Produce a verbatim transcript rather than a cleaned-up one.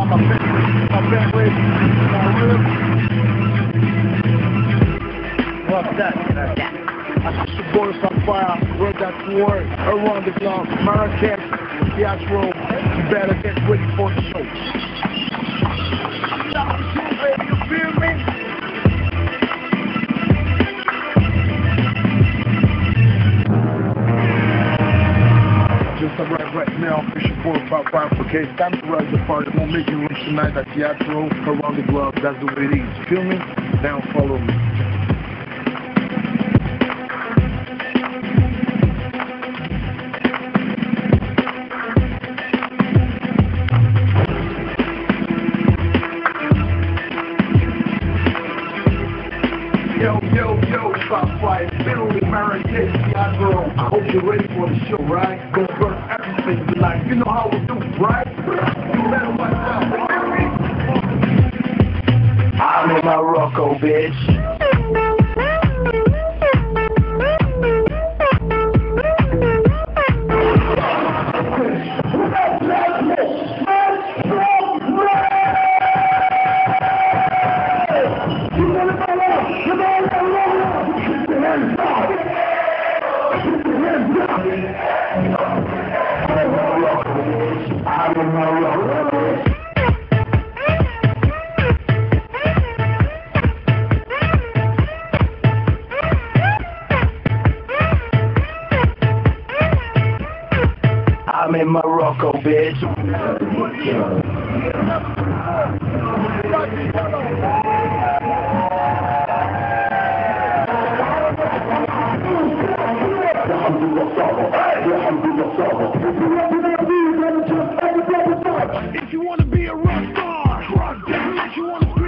got my family, my family, my ribs. What's that? What's that? I see your boy Fab Faya, word that word, around the globe, Marrakech, Theatro, you better get ready for the show. You feel me? Just arrived right now, it's your boy Fab Faya, okay? It's time to rise the party, we'll make it rich tonight at Theatro, around the globe, that's the way it is. Feel me? Now follow me. Yo, yo, yo, Fab Faya, Fiddle in Marrakech, Theatro. I hope you're ready for the show, right? Gonna burn everything tonight. You know how we do, right? You better watch out. I'm in Morocco, bitch. I'm in Morocco, bitch. If you want to be a rock star, rock down. If you want to